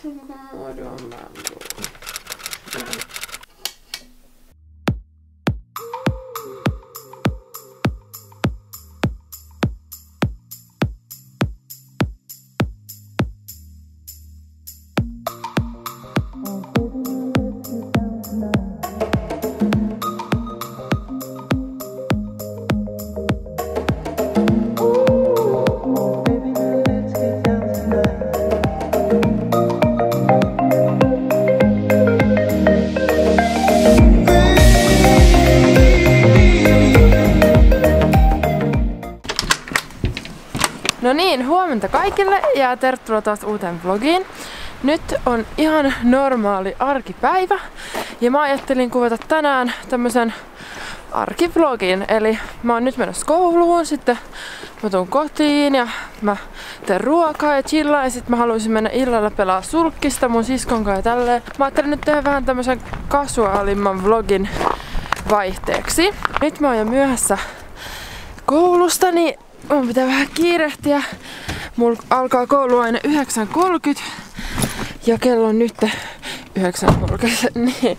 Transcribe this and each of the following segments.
No niin, huomenta kaikille ja tervetuloa taas uuteen vlogiin. Nyt on ihan normaali arkipäivä ja mä ajattelin kuvata tänään tämmösen arkivlogin. Eli mä oon nyt menossa kouluun, sitten mä tuun kotiin ja mä teen ruokaa ja chillaan ja sit mä haluaisin mennä illalla pelaa sulkkista mun siskon kanssa ja tälleen. Mä ajattelin nyt tehdä vähän tämmösen kasuaalimman vlogin vaihteeksi. Nyt mä oon jo myöhässä koulusta, niin mun pitää vähän kiirehtiä. Mulla alkaa koulu aina 9:30 ja kello on nyt 9:30. Niin.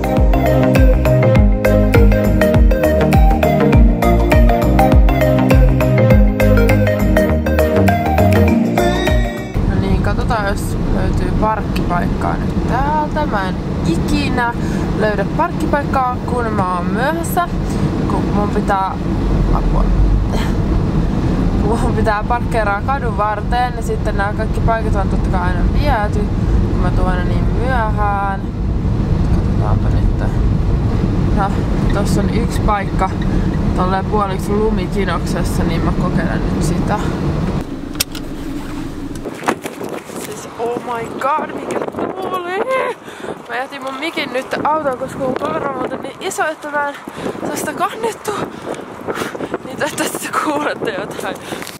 No niin, katsotaan jos löytyy parkkipaikkaa nyt täältä. Mä en ikinä löydä parkkipaikkaa, kun mä oon myöhässä. Kun mun pitää parkkeeraa kadun varteen, niin sitten nämä kaikki paikat on totta kai aina viety, kun mä tuun aina niin myöhään. Katsotaanpa nyt. No, tossa on yksi paikka tolleen puoliksi lumikinoksessa, niin mä kokeilen nyt sitä. Siis oh my god, mikä tuuli! Mä jätin mun mikin nyt autoon, koska mun kamera on niin iso, että mä en saa sitä kannettua. Niin toivottavasti kuulette jotain.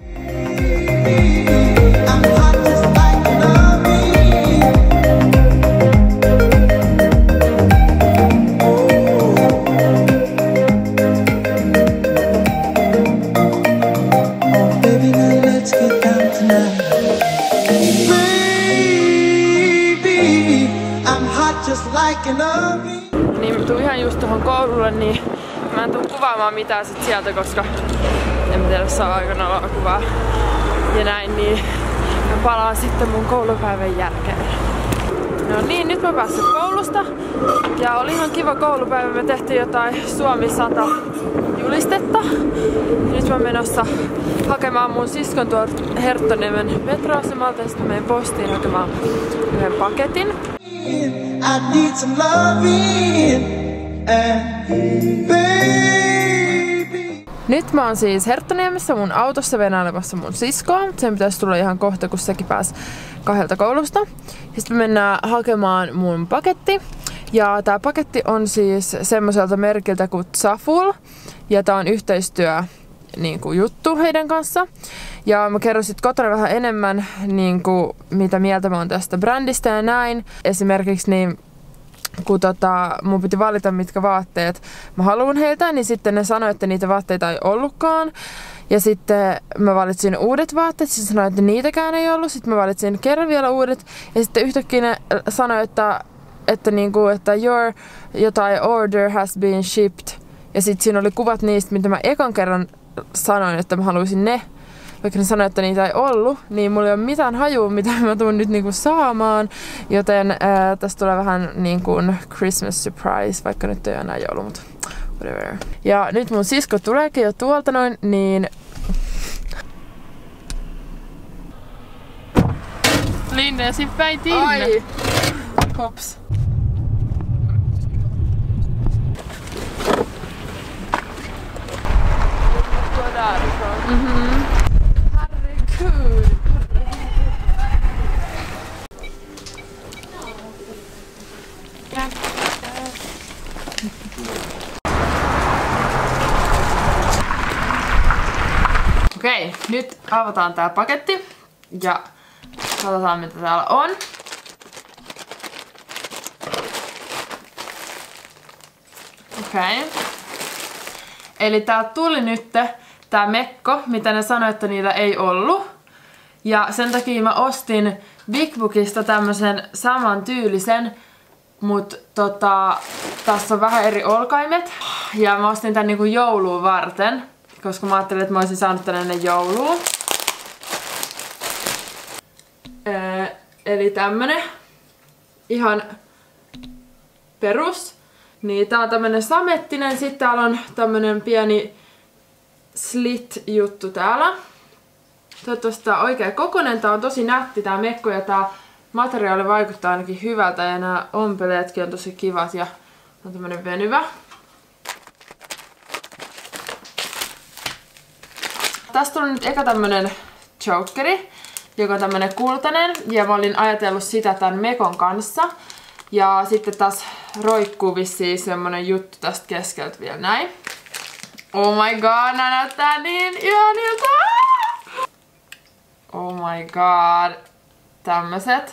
Niin mä tuun ihan just tuohon koululle, niin mä en tuu kuvaamaan mitään sit sieltä, koska en mä tiedä, saa aikana valokuvaa ja näin, niin mä palaan sitten mun koulupäivän jälkeen. No niin, nyt mä pääsin koulusta ja oli ihan kiva koulupäivä. Me tehtiin jotain Suomi 100 julistetta. Ja nyt mä oon menossa hakemaan mun siskon tuolta Herttoniemen metroasemalta ja sitten menen postiin hakemaan yhden paketin. I need some loving, baby. Nyt mä oon siis Herttoniemessä mun autossa venailemassa mun siskoa. Sen pitäisi tulla ihan kohta, kun sekin pääsi 2 koulusta. Sitten me mennään hakemaan mun paketti. Ja tää paketti on siis semmoiselta merkiltä kuin Zaful. Ja tää on yhteistyö niinku juttu heidän kanssa. Ja mä kerron sit kotona vähän enemmän niinku, mitä mieltä mä oon tästä brändistä ja näin. Esimerkiksi niin kun mun piti valita mitkä vaatteet mä haluun heiltä, niin sitten ne sanoi, että niitä vaatteita ei ollutkaan. Ja sitten mä valitsin uudet vaatteet, siis sanoi, että niitäkään ei ollut. Sitten mä valitsin kerran vielä uudet. Ja sitten yhtäkkiä ne sanoi, että your jotain order has been shipped. Ja sitten siinä oli kuvat niistä, mitä mä ekan kerran sanoin, että mä haluaisin ne. Vaikka ne sanoi, että niitä ei ollut, niin mulla ei ole mitään hajua, mitä mä tuun nyt niinku saamaan. Joten tästä tulee vähän niinku Christmas surprise, vaikka nyt ei ole enää joulu, mutta whatever. Ja nyt mun sisko tuleekin jo tuolta noin, niin Linda, päin Tinne. ai! Hops. Mhm. Herregud. Okei, nyt avataan tää paketti ja katsotaan mitä täällä on. Okei. Eli tää tuli nyt tää mekko, mitä ne sanoi, että niitä ei ollut. Ja sen takia mä ostin Big Bookista tämmösen saman tyylisen, mut tässä on vähän eri olkaimet. Ja mä ostin tän niinku jouluun varten, koska mä ajattelin, että mä olisin saanut tän ennen joulua. Eli tämmönen ihan perus. Niin tää on tämmönen samettinen, sitten täällä on tämmönen pieni slit-juttu täällä. Toivottavasti tää on oikein kokonen, tää on tosi nätti tää mekko ja tää materiaali vaikuttaa ainakin hyvältä ja nämä ompeleetkin on tosi kivat ja on tämmönen venyvä. Tästä on nyt eka tämmönen chokeri, joka on tämmönen kultainen ja mä olin ajatellut sitä tän mekon kanssa. Ja sitten taas roikkuu vissiin semmonen juttu tästä keskeltä vielä näin. Oh my god, nää näyttää niin ihanilta! Oh my god. Tämmöset.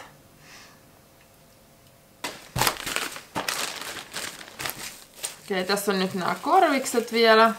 Okei, tässä on nyt nämä korvikset vielä.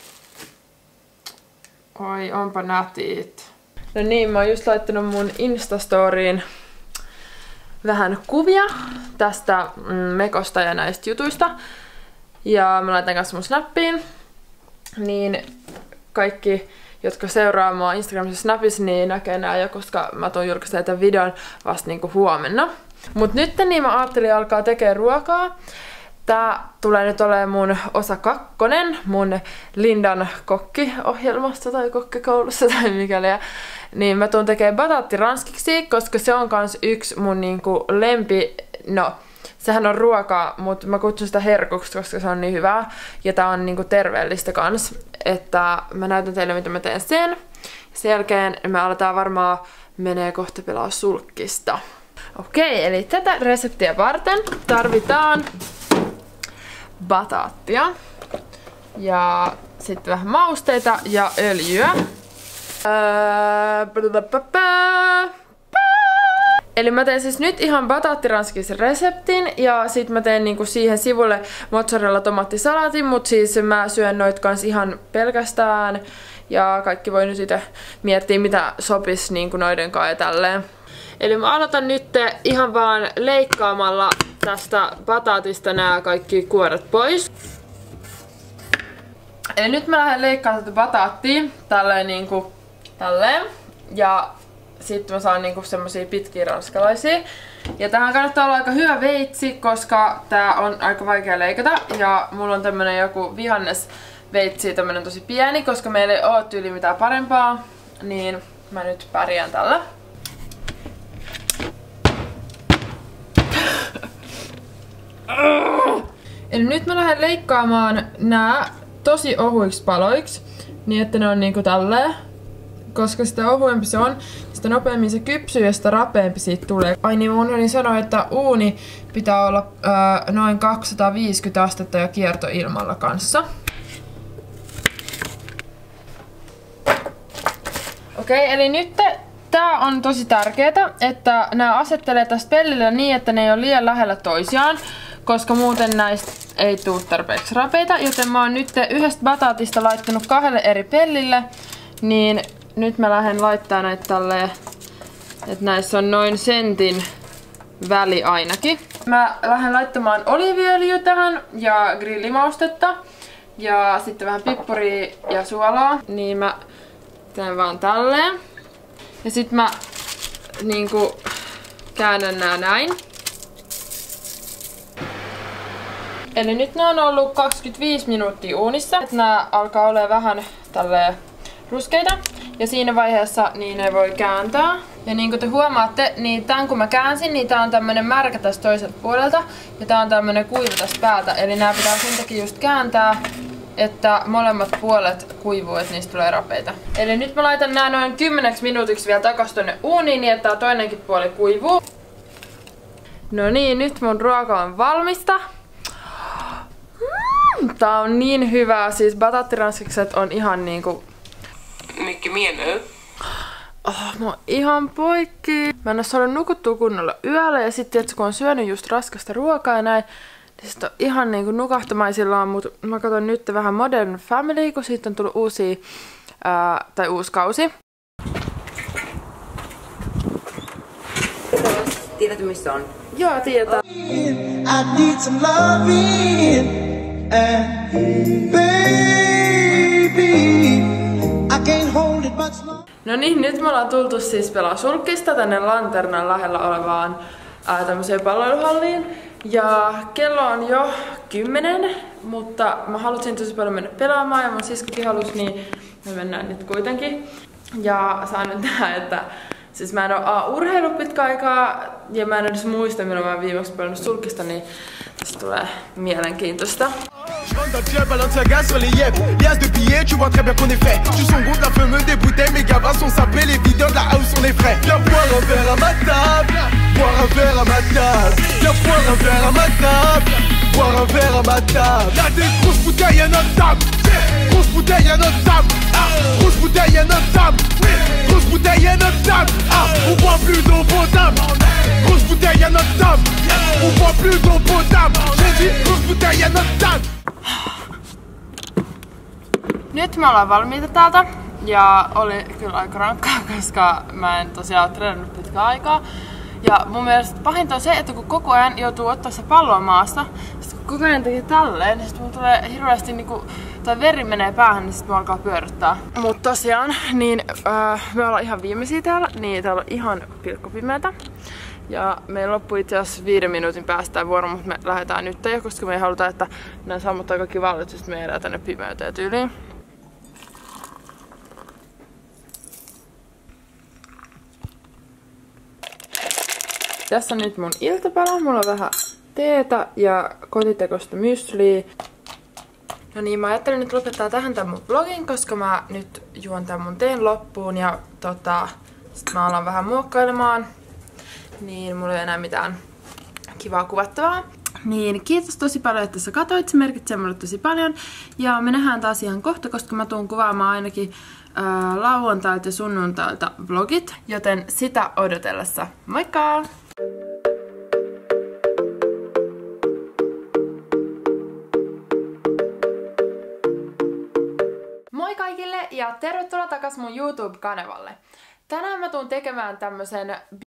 Oi, onpa nätit. No niin, mä oon just laittanut mun Instastoriin vähän kuvia tästä mekosta ja näistä jutuista. Ja mä laitan kanssa mun snappiin. Niin kaikki, jotka seuraa mua Instagramissa ja Snapissa, niin näkee nää jo, koska mä tuon julkaisemaan tämän videon vasta niinku huomenna. Mut nyt niin mä ajattelin alkaa tekemään ruokaa. Tää tulee nyt olemaan mun osa 2, mun Lindan kokkiohjelmasta tai kokkikoulussa tai mikäli. Niin mä tuun tekemään bataattiranskiksi, koska se on kans yksi mun niinku lempi, no sehän on ruokaa, mutta mä kutsun sitä herkuksi, koska se on niin hyvää. Ja tää on niinku terveellistä kans, että mä näytän teille mitä mä teen sen. Sen jälkeen me aletaan varmaan menee kohta pelaa sulkkista. Okei, eli tätä reseptiä varten tarvitaan bataattia ja sitten vähän mausteita ja öljyä. Eli mä teen siis nyt ihan bataattiranskisen reseptin ja sit mä teen niinku siihen sivulle mozzarella tomaattisalaatin, mut siis mä syön noit kans ihan pelkästään ja kaikki voi nyt itse miettiä mitä sopis niinku noiden kanssa ja tälleen. Eli mä aloitan nyt ihan vaan leikkaamalla tästä bataatista nämä kaikki kuoret pois. Eli nyt mä lähden leikkaamaan tätä bataattia tälleen niinku tälleen. Ja sitten mä saan niinku semmosia pitkiä ranskalaisia. Ja tähän kannattaa olla aika hyvä veitsi, koska tää on aika vaikea leikata. Ja mulla on tämmönen joku vihannesveitsi, tämmönen tosi pieni, koska meillä ei oo tyyli mitään parempaa. Niin mä nyt pärjään tällä. Eli nyt mä lähden leikkaamaan nää tosi ohuiksi paloiksi, niin että ne on niinku tälleen. Koska sitä ohuempi se on, sitä nopeammin se kypsyy ja sitä rapeampi siitä tulee. Ai niin, mun unohdin sanoa, että uuni pitää olla noin 250 astetta ja kiertoilmalla kanssa. Okei, eli nyt tää on tosi tärkeetä, että nämä asettelee tästä pellillä niin, että ne ei ole liian lähellä toisiaan. Koska muuten näistä ei tule tarpeeksi rapeita, joten mä oon nyt yhdestä bataatista laittanut 2 eri pellille, niin nyt mä lähden laittaa näitä tälleen, että näissä on noin sentin väli ainakin. Mä lähden laittamaan oliiviöljyä tähän ja grillimaustetta ja sitten vähän pippuria ja suolaa, niin mä teen vaan tälleen. Ja sit mä niinku käännän nää näin. Eli nyt ne on ollut 25 minuuttia uunissa. Nää alkaa olla vähän tälleen ruskeita. Ja siinä vaiheessa niin ne voi kääntää. Ja niin kuin te huomaatte, niin tän kun mä käänsin, niin tää on tämmönen märkä tästä toiselta puolelta. Ja tää on tämmönen kuiva tästä päältä. Eli nää pitää sen takia just kääntää, että molemmat puolet kuivuu, että niistä tulee rapeita. Eli nyt mä laitan nää noin 10 minuutiksi vielä takas tonne uuniin, niin että tää toinenkin puoli kuivuu. No niin, nyt mun ruoka on valmista. Tää on niin hyvää, siis bataattiranskikset on ihan niinku... Mycket mer nu. Mä oon ihan poikki. Mä en oo saanut nukuttua kunnolla yöllä ja sitten kun on syönyt just raskasta ruokaa ja näin, niin sit on ihan niinku nukahtamaisillaan, mut mä katson nyt vähän Modern Family, kun siitä on tullut uusia, uusi kausi. Tiedätkö missä on? Joo, tietää. I need some loving, and baby, I can't hold it much longer. No niin, nyt me ollaan tultu siis pelaa sulkkista tänne Lanternan lähellä olevaan tämmöiseen palloiluhalliin. Ja kello on jo 10, mutta mä halusin tosi paljon mennä pelaamaan ja mun siskokin halusi, niin me mennään nyt kuitenkin. Ja saan nyt nähdä, että siis mä en oo urheillut pitkä aikaa ja mä en edes muista, milloin mä oon viimeksi pelannut sulkista, niin tästä tulee mielenkiintoista. Je rentre dans le club, Balenciaga sur les yeux. Liasse de billets, tu vois très bien qu'on est fait. Tu son groupe, la fameuse des bouteilles, mes gars sont sapés, les videurs de la house sont les frais. Viens boire un verre à ma table, boire un verre à ma table. Viens boire un verre à ma table, boire un verre à ma table. Y'a des grosses bouteilles à notre table, grosses bouteilles à notre table, grosses bouteilles à notre table, grosses bouteilles à notre table. On boit plus d'eau potable, grosses bouteilles à notre table, on boit plus d'eau potable. J'ai dit grosses bouteilles à notre table. Nyt me ollaan valmiita täältä ja oli kyllä aika rankkaa, koska mä en tosiaan ole treenannut pitkään aikaa. Ja mun mielestä pahinta on se, että kun koko ajan joutuu ottaa se palloa maasta, sit kun koko ajan tekee tälleen, niin sit mulla tulee hirveästi niinku, tai veri menee päähän, niin sit mä alkaa pyörittää. Mut tosiaan, niin me ollaan ihan viimeisiä täällä, niin täällä on ihan pilkkopimeätä. Ja meillä loppuu itse asiassa 5 minuutin päästä tää vuoro, mutta me lähdetään nyt jo, koska me ei haluta, että nää sammuttaa kaikki valot, just me jäädään tänne pimeyteen tyyliin. Tässä on nyt mun iltapala. Mulla on vähän teetä ja kotitekoista mysliä. No niin, mä ajattelin nyt lopettaa tähän tämän mun vlogin, koska mä nyt juon tämän mun teen loppuun ja sit mä alan vähän muokkailemaan. Niin mulla ei ole enää mitään kivaa kuvattavaa. Niin kiitos tosi paljon, että sä katsoit, se merkitsee mulle tosi paljon. Ja me nähdään taas ihan kohta, koska mä tuun kuvaamaan ainakin lauantailta ja sunnuntailta vlogit. Joten sitä odotellessa. Moikka! Moi kaikille ja tervetuloa takas mun YouTube-kanavalle. Tänään mä tuun tekemään tämmösen